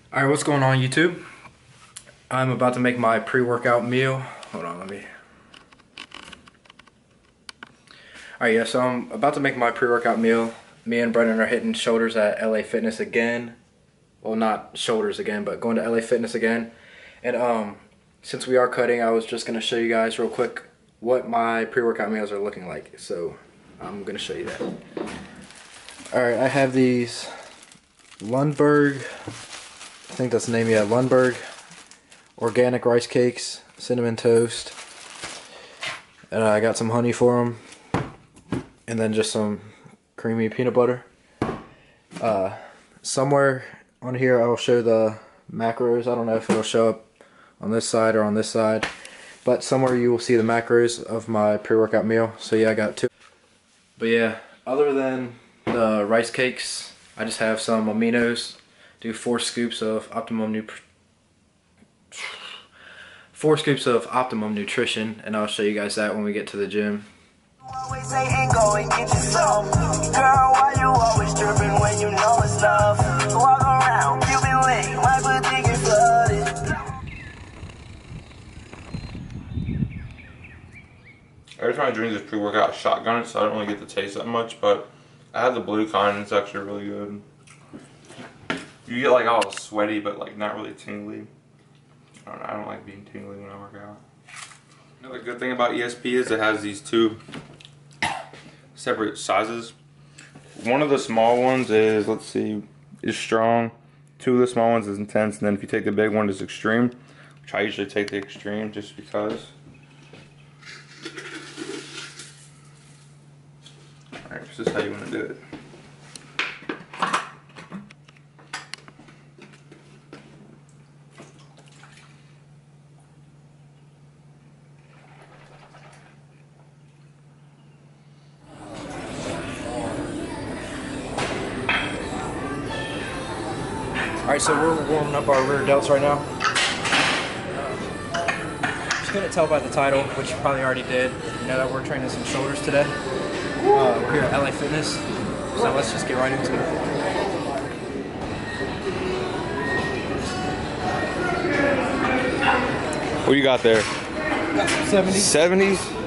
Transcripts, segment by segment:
Alright, what's going on YouTube? I'm about to make my pre-workout meal. Hold on, let me... Alright, yeah, so I'm about to make my pre-workout meal. Me and Brendan are hitting shoulders at LA Fitness again. Well, not shoulders again, but going to LA Fitness again. And since we are cutting, I was just going to show you guys real quick what my pre-workout meals are looking like. So, I'm going to show you that. Alright, I have these Lundberg... I think that's the name, yeah, Lundberg organic rice cakes, cinnamon toast, and I got some honey for them, and then just some creamy peanut butter. Somewhere on here I will show the macros. I don't know if it'll show up on this side or on this side, but somewhere you will see the macros of my pre-workout meal. So yeah, I got two. But yeah, other than the rice cakes, I just have some aminos. Do 4 scoops of Optimum Nutrition, and I'll show you guys that when we get to the gym. Always say ain't go and get yourself. Girl, why you always tripping when you know it's love? Walk around, you been lit, my booty get flooded. Every time I drink this pre-workout, I shotgun it, so I don't really get the taste that much, but I have the blue kind, and it's actually really good. You get like all sweaty, but like not really tingly. I don't know, I don't like being tingly when I work out. Another good thing about ESP is it has these 2 separate sizes. One of the small ones is, let's see, is strong. 2 of the small ones is intense, and then if you take the big one, it's extreme. Which I usually take the extreme just because. Alright, this is how you want to do it. Alright, so we're warming up our rear delts right now. Just couldn't tell by the title, which you probably already did, you know that we're training some shoulders today. We're here at LA Fitness, so let's just get right into it. What do you got there? Got some 70s. 70s?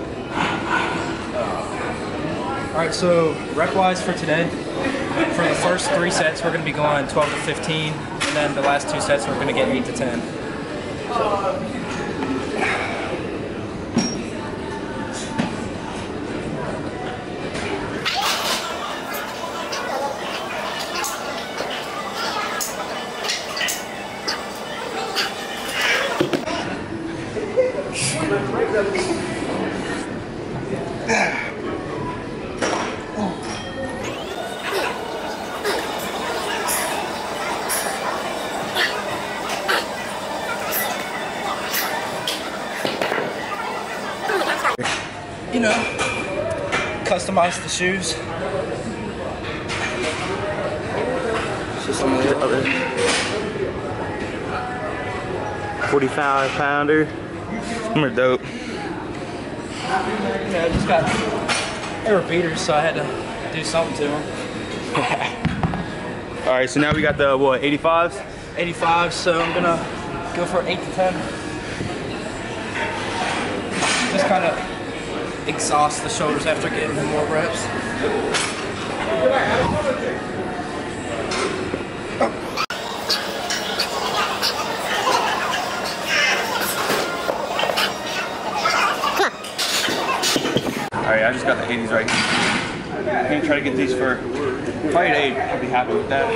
Alright, so rep-wise for today, for the first 3 sets we're going to be going 12 to 15, and then the last 2 sets we're going to get 8 to 10. You know, customize the shoes. Some of the other 45-pounder. Them are dope. Yeah, I just got, they were beaters, so I had to do something to them. Alright, so now we got the, what, 85s? 85, so I'm gonna go for 8 to 10. Just kind of exhaust the shoulders after getting more reps. Alright, I just got the 80s right here. I'm gonna try to get these for probably an 8. I'll be happy with that.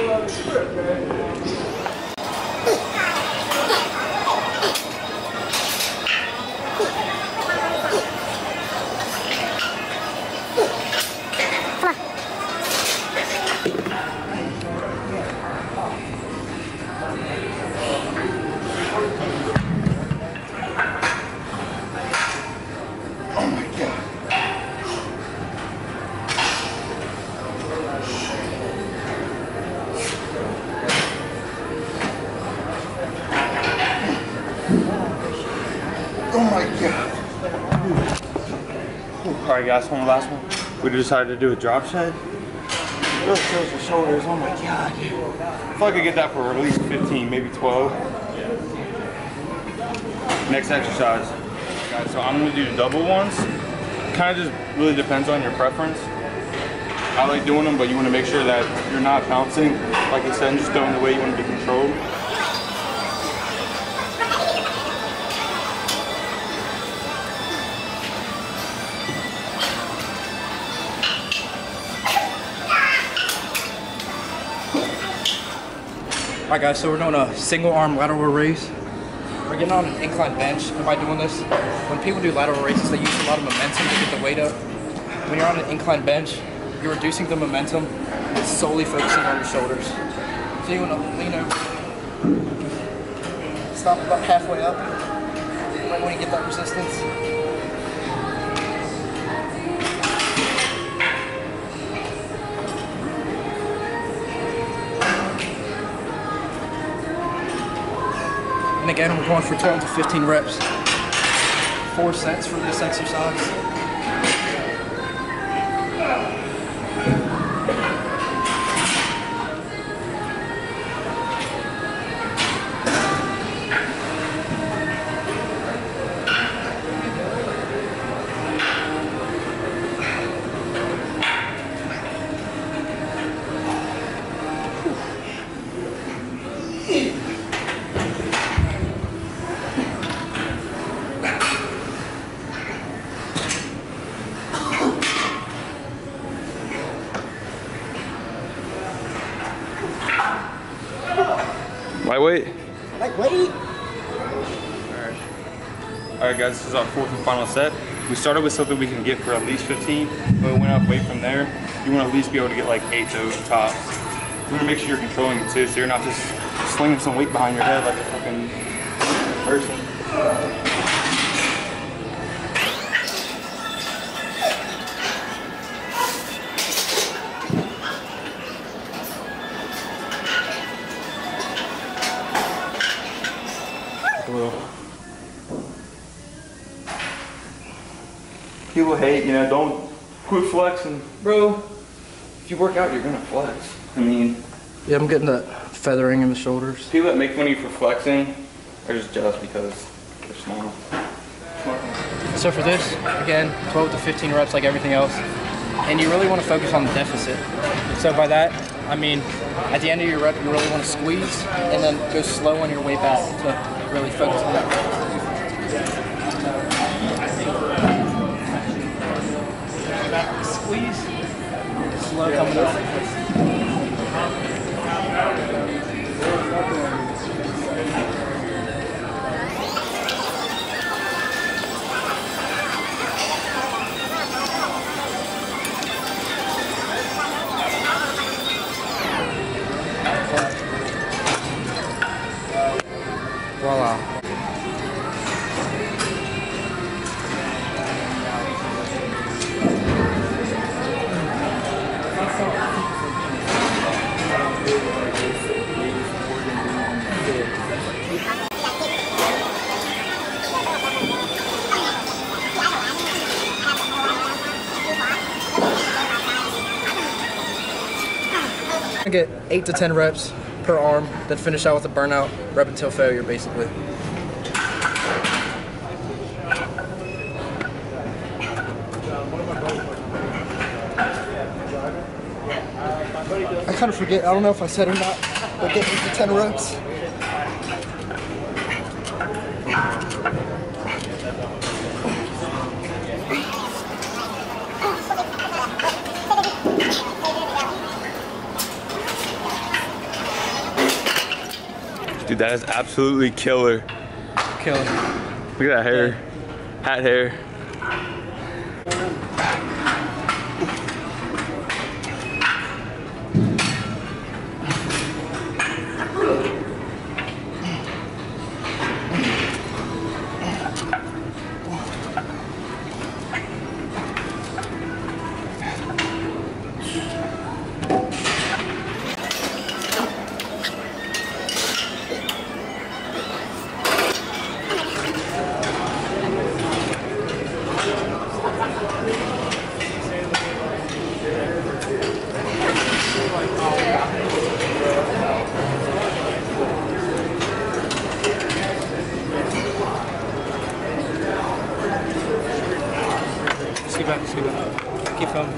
Oh my god. Alright guys, one last one. We decided to do a drop shed. Really kills your shoulders. Oh my god, dude. If I could get that for at least 15, maybe 12. Next exercise. Guys, so I'm gonna do the double ones. Kind of just really depends on your preference. I like doing them, but you want to make sure that you're not bouncing, like I said, and just throwing the way you want to be controlled. Alright guys, so we're doing a single arm lateral raise. We're getting on an incline bench, and by doing this, when people do lateral raises, they use a lot of momentum to get the weight up. When you're on an incline bench, you're reducing the momentum and solely focusing on your shoulders. So you want to lean over, stop about halfway up, right when you get that resistance. And again, we're going for 12 to 15 reps. 4 sets for this exercise. Lightweight? Lightweight? Alright guys, this is our 4th and final set. We started with something we can get for at least 15, but we went up weight from there. You want to at least be able to get like 8 to tops. You want to make sure you're controlling it too, so you're not just slinging some weight behind your head like a fucking person. People hate, you know, don't quit flexing. Bro, if you work out, you're gonna flex. I mean... Yeah, I'm getting that feathering in the shoulders. People that make fun of you for flexing are just jealous because they're small. So for this, again, 12 to 15 reps like everything else. And you really want to focus on the deficit. So by that, I mean, at the end of your rep, you really want to squeeze and then go slow on your way back to really focus on that. Squeeze, slow coming up. Voila. I get 8 to 10 reps per arm, then finish out with a burnout, rep until failure basically. I kind of forget, I don't know if I said or not, but get 8 to 10 reps. Dude, that is absolutely killer. Killer. Look at that hair. Hat hair. Scoot back, scoot back. Keep filming.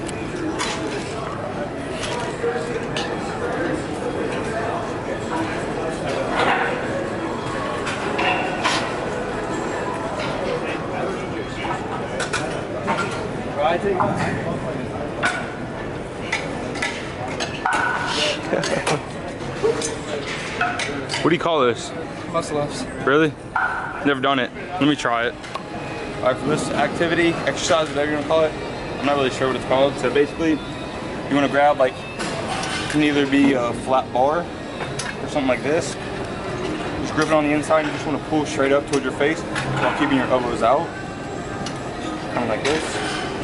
What do you call this? Muscle ups. Really? Never done it. Let me try it. Alright, for this activity, exercise, whatever you want to call it, I'm not really sure what it's called. So basically, you want to grab like, it can either be a flat bar or something like this. Just grip it on the inside and you just want to pull straight up towards your face while keeping your elbows out. Kind of like this.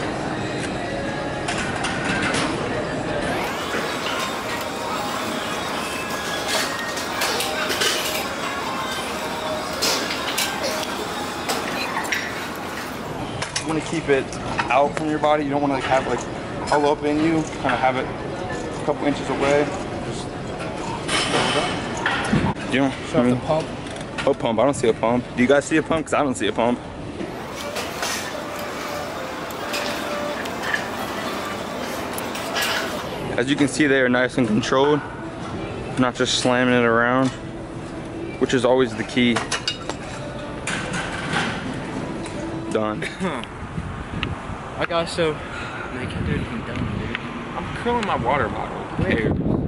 You want to keep it out from your body. You don't want to like have it like all up in you. Kind of have it a couple inches away. Just you know, Show the pump. Oh, pump. I don't see a pump. Do you guys see a pump? Because I don't see a pump. As you can see, they are nice and controlled. Not just slamming it around, which is always the key. Done. I got so. Make it, dude. I'm done, dude. I'm curling my water bottle. Where?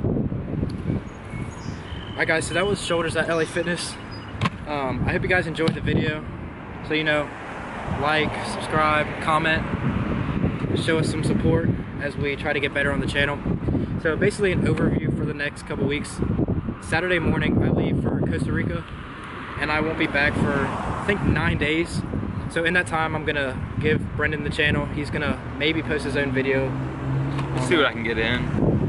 Alright guys, so that was shoulders at LA Fitness. I hope you guys enjoyed the video. So you know, like, subscribe, comment, show us some support as we try to get better on the channel. So basically an overview for the next couple weeks. Saturday morning I leave for Costa Rica and I won't be back for I think 9 days. So in that time I'm gonna give Brendan the channel. He's gonna maybe post his own video. Let's see what I can get in.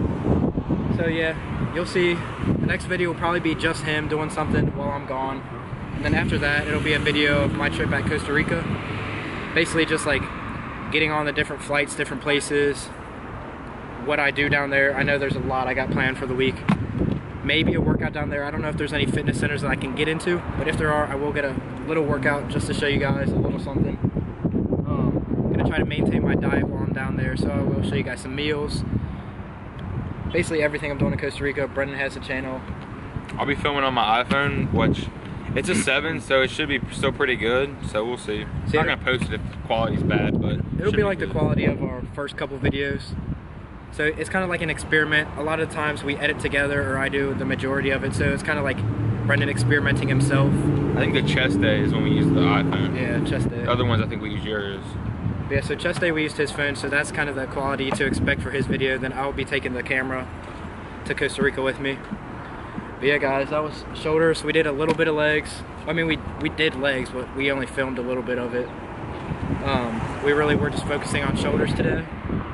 So yeah, you'll see the next video will probably be just him doing something while I'm gone. And then after that, it'll be a video of my trip at Costa Rica. Basically just like getting on the different flights, different places, what I do down there. I know there's a lot I got planned for the week. Maybe a workout down there. I don't know if there's any fitness centers that I can get into, but if there are, I will get a little workout just to show you guys a little something. I'm gonna try to maintain my diet while I'm down there, so I will show you guys some meals. Basically everything I'm doing in Costa Rica. Brendan has a channel. I'll be filming on my iPhone, which it's a 7, so it should be still pretty good. So we'll see. I'm not gonna post it if the quality's bad, but it'll be like the quality of our first couple videos. So it's kind of like an experiment. A lot of times we edit together, or I do the majority of it. So it's kind of like Brendan experimenting himself. I think the chest day is when we use the iPhone. Yeah, chest day. The other ones I think we use yours. Yeah, so chest day we used his phone, so that's kind of the quality to expect for his video. Then I'll be taking the camera to Costa Rica with me. But yeah guys, that was shoulders. We did a little bit of legs. I mean we did legs, but we only filmed a little bit of it. We really were just focusing on shoulders today.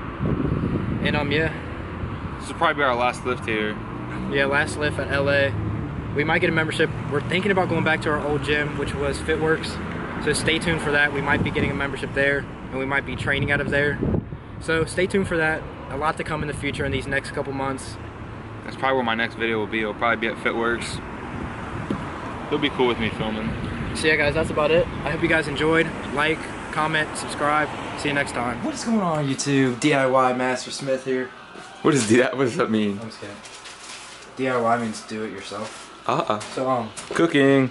And yeah. This will probably be our last lift here. Yeah, last lift at LA. We might get a membership. We're thinking about going back to our old gym, which was FitWorks. So stay tuned for that. We might be getting a membership there, and we might be training out of there. So stay tuned for that. A lot to come in the future in these next couple months. That's probably where my next video will be. It'll probably be at FitWorks. It'll be cool with me filming. So yeah guys, that's about it. I hope you guys enjoyed. Like, comment, subscribe. See you next time. What is going on, YouTube? DIY Master Smith here. What does that mean? I'm just kidding. DIY means do it yourself. So Cooking.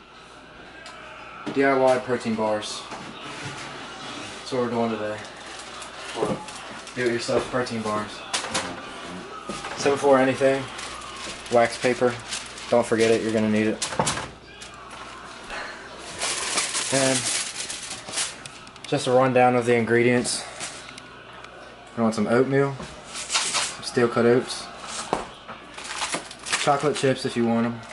DIY protein bars. That's what we're doing today. Do it yourself protein bars. So before anything, wax paper. Don't forget it, you're gonna need it. And just a rundown of the ingredients. You want some oatmeal, some steel cut oats, chocolate chips if you want them,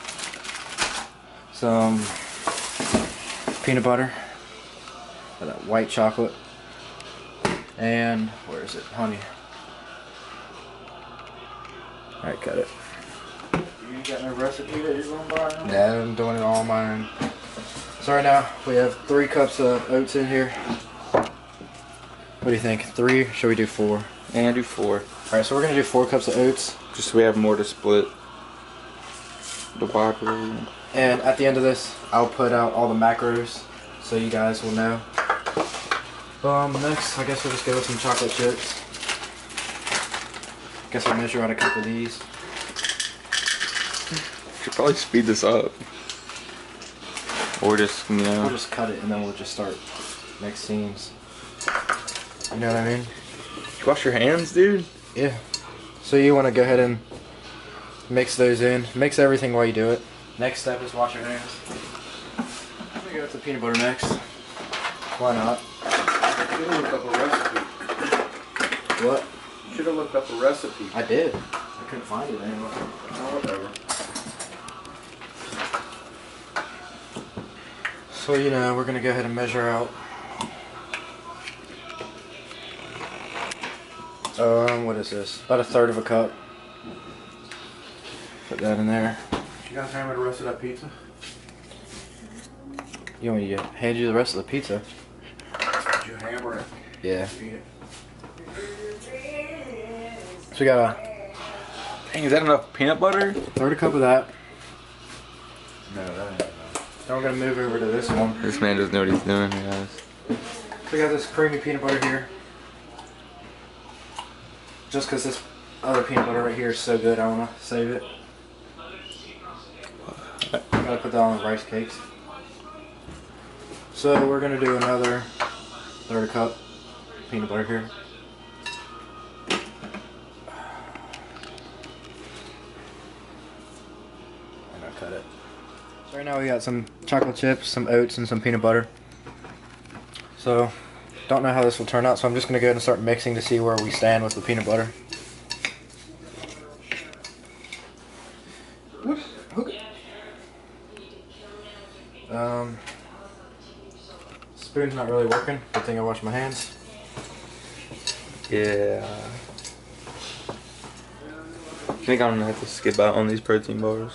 some peanut butter, that white chocolate, and where is it? Honey. Alright, cut it. You got no recipe that you're going to buy? Yeah, I'm doing it all on my own. So right now we have 3 cups of oats in here. What do you think? 3? Should we do 4? And do 4. Alright, so we're gonna do 4 cups of oats. Just so we have more to split the Bible. And at the end of this, I'll put out all the macros so you guys will know. Next, I guess we'll just go with some chocolate chips. Guess I'll measure out a couple of these. Should probably speed this up. Or just, you know. We'll just cut it and then we'll just start next scenes. You know what I mean? You wash your hands, dude? Yeah. So you want to go ahead and mix those in. Mix everything while you do it. Next step is wash your hands. I'm gonna go with the peanut butter next. Why not? You should have looked up a recipe. What? You should have looked up a recipe. I did. I couldn't find it anywhere. Oh, whatever. So you know, we're gonna go ahead and measure out. What is this? About 1/3 of a cup. Put that in there. You guys hammer the rest of that pizza? You want me to hand you the rest of the pizza? Did you hammer it? Yeah. Eat it. So we got a Dang, is that enough peanut butter? 1/3 cup of that. No, that ain't enough. Then we're gonna move over to this one. This man doesn't know what he's doing, guys. So we got this creamy peanut butter here. Just because this other peanut butter right here is so good, I want to save it. Gotta put that on the rice cakes. So we're gonna do another 1/3 cup peanut butter here. And I'll cut it. So right now we got some chocolate chips, some oats, and some peanut butter. So don't know how this will turn out, so I'm just gonna go ahead and start mixing to see where we stand with the peanut butter. Okay. Spoon's not really working. Good thing I washed my hands. Yeah. I think I'm gonna have to skip out on these protein bars.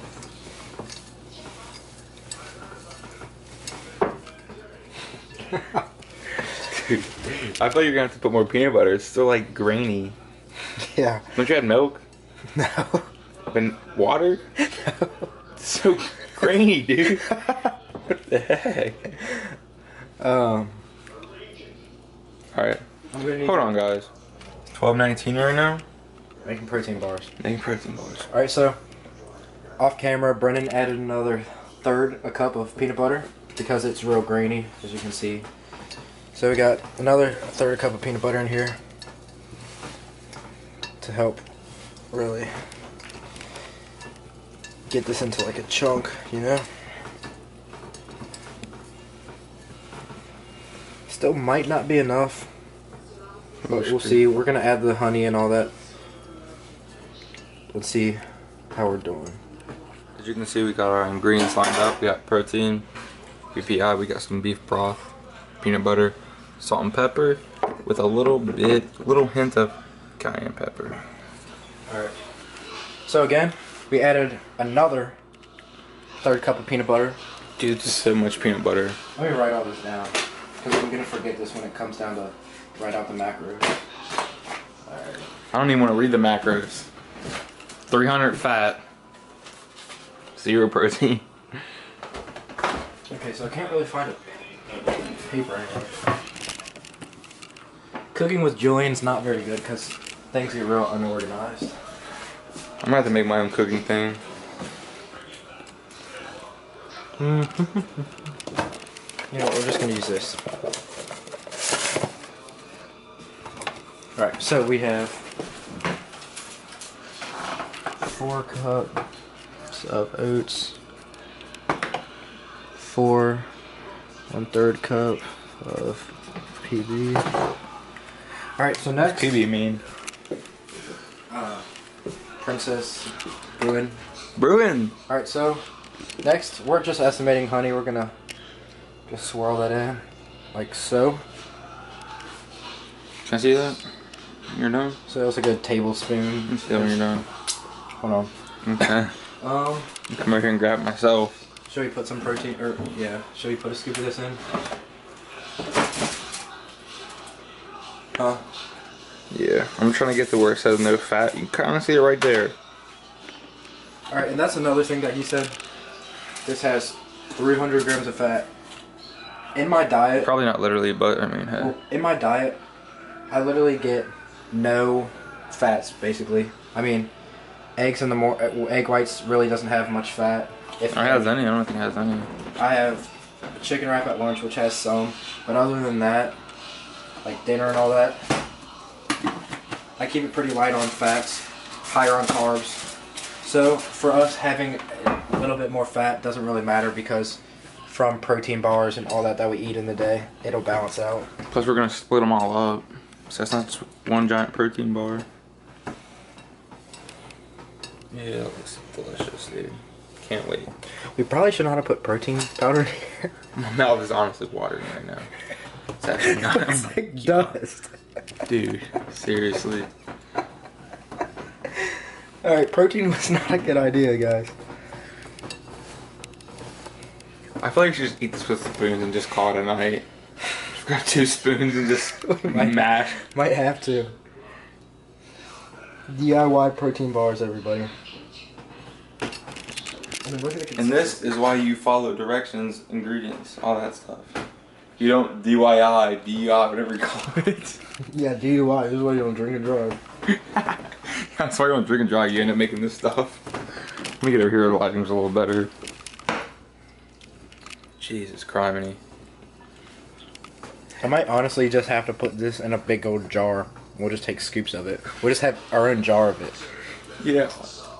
Dude, I thought you were gonna have to put more peanut butter. It's still like grainy. Yeah. Don't you add milk? No. And water? No. It's so grainy, dude. What the heck? Alright. I'm gonna need Hold on, guys. $12.19 right now. making protein bars. Making protein bars. Alright, so off camera, Brennan added another 1/3 a cup of peanut butter because it's real grainy, as you can see. So we got another 1/3 cup of peanut butter in here to help really get this into like a chunk, you know? Still might not be enough, but we'll see. We're gonna add the honey and all that. Let's see how we're doing. As you can see, we got our ingredients lined up. We got protein, BPI, we got some beef broth, peanut butter, salt and pepper, with a little hint of cayenne pepper. Alright. So again, we added another 1/3 cup of peanut butter. Dude, this is so much peanut butter. Let me write all this down, because I'm gonna forget this when it comes down to write out the macros. Alright. I don't even want to read the macros. 300 fat, 0 protein. Okay, so I can't really find a paper anymore. Cooking with Julian's not very good because things get real unorganized. I'm gonna have to make my own cooking thing. You know what, we're just gonna use this. Alright, so we have 4 cups of oats, 4 1/3 cup of PB. Alright, so next, PB mean? Princess Bruin. Bruin! Alright, so next, we're just estimating honey. We're gonna just swirl that in, like so. Can I see that? You're done? So it's a good tablespoon. Let me see when you're done. Hold on. Okay. Come over here and grab it myself. Should we put some protein, or yeah, should we put a scoop of this in? Huh? Yeah, I'm trying to get to where it says no fat. You can kind of see it right there. Alright, and that's another thing that he said. This has 300 grams of fat. in my diet, Probably not literally, but I mean, hey. well, in my diet, I literally get no fats basically. I mean, eggs in the egg whites really doesn't have much fat. If It has any. I don't think it has any. I have a chicken wrap at lunch, which has some, but other than that, like dinner and all that, I keep it pretty light on fats, higher on carbs. So for us, having a little bit more fat doesn't really matter because from protein bars and all that we eat in the day, it'll balance out. Plus, we're gonna split them all up, so it's not just one giant protein bar. Yeah, it looks delicious, dude. Can't wait. We probably should not have put protein powder in here. My mouth is honestly watering right now. It's actually not. It's like dust. Dude, seriously. Alright, protein was not a good idea, guys. I feel like you should just eat this with spoons and just call it a night. Just grab 2 spoons and just mash. Might have to. DIY protein bars, everybody. I mean, look at the And this is why you follow directions, ingredients, all that stuff. You don't DIY, DIY, whatever you call it. Yeah, DUI. This is why you don't drink and drive. That's why you don't drink and drive. You end up making this stuff. Let me get over here. The lighting's a little better. Jesus criminy. I might honestly just have to put this in a big old jar. We'll just take scoops of it. We'll just have our own jar of it. Yeah.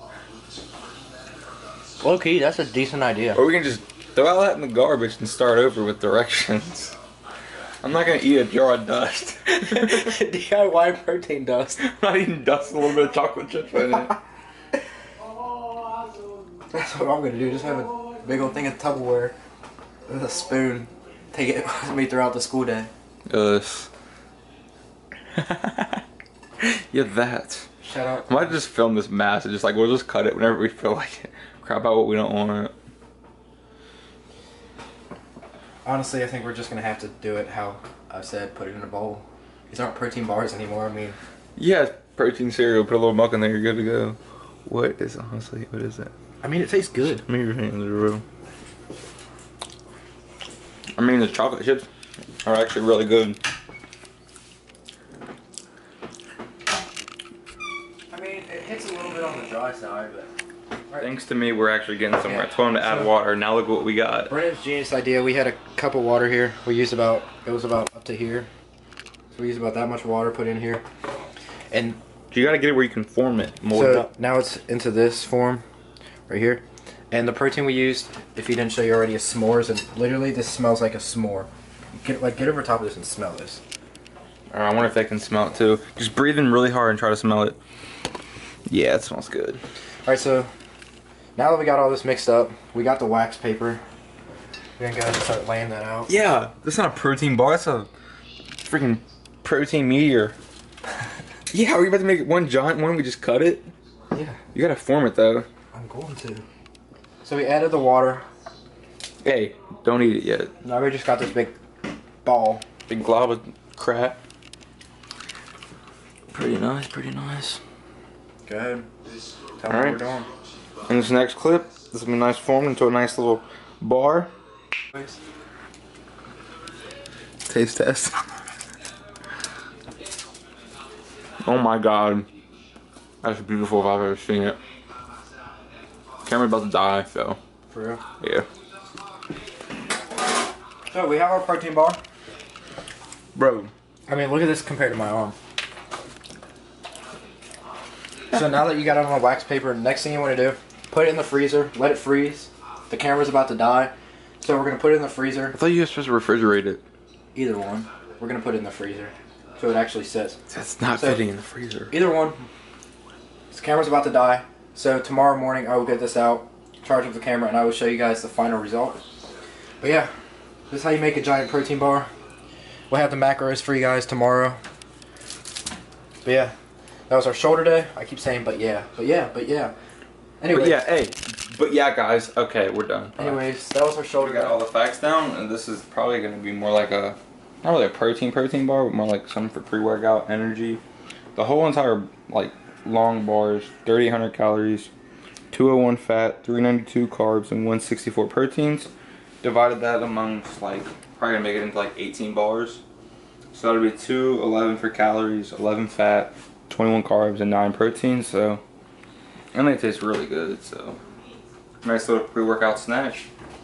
Okay, that's a decent idea. Or we can just throw all that in the garbage and start over with directions. I'm not gonna eat a jar of dust. DIY protein dust. I'm not eating dust with a little bit of chocolate chips in it. That's what I'm gonna do. Just have a big old thing of Tupperware with a spoon. Take it with me throughout the school day. Yes. Yeah, that. Shout out. I might just film this mass and just like we'll just cut it whenever we feel like it. Crap out what we don't want. Honestly, I think we're just gonna have to do it how I said. Put it in a bowl. These aren't protein bars anymore. I mean, Yeah, it's protein cereal. Put a little milk in there. You're good to go. What is it? I mean, it tastes good. I mean, your hands are real. I mean, the chocolate chips are actually really good. I mean, it hits a little bit on the dry side, but. Thanks to me, we're actually getting somewhere. Yeah. I told him to add So- water. Now look what we got. Brennan's genius idea. We had a cup of water here. We used it was about up to here. So we used about that much water put in here. And You gotta get it where you can form it. Mold it so up. now it's into this form right here. And the protein we used, if he didn't show you already, is s'mores. And literally this smells like a s'more. Get over top of this and smell this. Alright, I wonder if they can smell it too. Just breathe in really hard and try to smell it. Yeah, it smells good. Alright, so now that we got all this mixed up, we got the wax paper. We're gonna go ahead and start laying that out. Yeah, that's not a protein bar. That's a freaking protein meteor. Yeah, are you about to make it one giant one? We just cut it? Yeah, You gotta form it though. I'm going to. So we added the water. Hey, don't eat it yet. Now we just got this big ball. Big glob of crap. Pretty nice, pretty nice. Go ahead. Tell me Alright. what we're doing. In this next clip, this will be nice formed into a nice little bar. Taste test. Oh my god. That's beautiful if I've ever seen it. Camera's about to die, so For real. yeah. So we have our protein bar. Bro. I mean, look at this compared to my arm. So now that you got it on the wax paper, next thing you want to do, put it in the freezer, let it freeze. The camera's about to die, so we're going to put it in the freezer. I thought you were supposed to refrigerate it. Either one. We're going to put it in the freezer, so it actually sits. That's not So- fitting in the freezer. Either one. This camera's about to die, so tomorrow morning I will get this out, charge up the camera, and I will show you guys the final result. But yeah, this is how you make a giant protein bar. We'll have the macros for you guys tomorrow. But yeah, that was our shoulder day. I keep saying but yeah. Anyways, But yeah, hey. But yeah, guys. Okay, we're done. anyways, that was our shoulder We got all day. the facts down, and this is probably going to be more like a, not really a protein bar, but more like something for pre-workout energy. The whole entire, like, long bar is 3,800 calories, 201 fat, 392 carbs, and 164 proteins. Divided that amongst, like, probably gonna make it into like 18 bars. So that'll be 211 for calories, 11 fat, 21 carbs, and 9 protein. So, and they taste really good. So, nice little pre-workout snack.